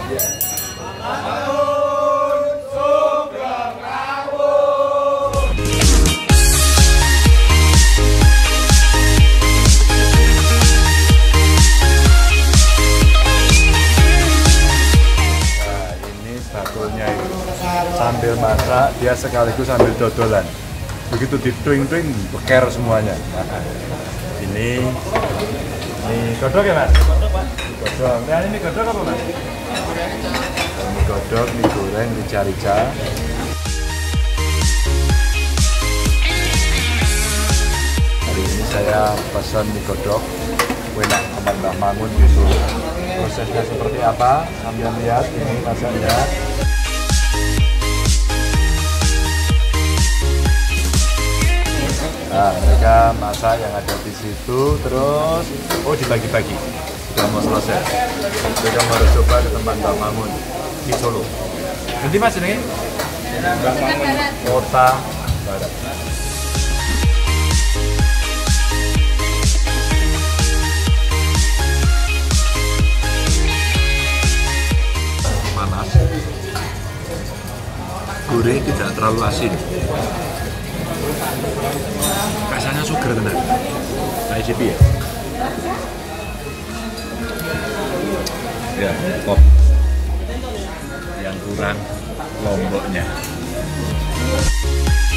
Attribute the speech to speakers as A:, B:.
A: Sambil masak, dia sekaligus sambil dodolan. Begitu dituing-tuing, beker semuanya. Ini godok ya mas? Godok pak. Godok. Nah ini godok apa mas? Ini godok, mie goreng, rica-rica. Hari ini saya pesan mie godok, enak sama Mbak Mangun gitu. Prosesnya seperti apa? Sambil lihat ini masaknya. Nah, mereka masak yang ada di situ, terus dibagi-bagi. Sudah mau selesai. Kita harus coba ke tempat Mbak Mangun di Solo. Nanti mas ini? Mbak Mangun Kota Barat. Panas. Gurih, tidak terlalu asin. Rasanya sugar tenan. ICP ya? Ya, top. Yang kurang lomboknya.